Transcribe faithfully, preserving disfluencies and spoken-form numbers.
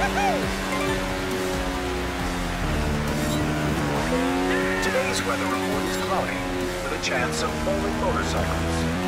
Today's weather report is cloudy, with a chance of falling motorcycles.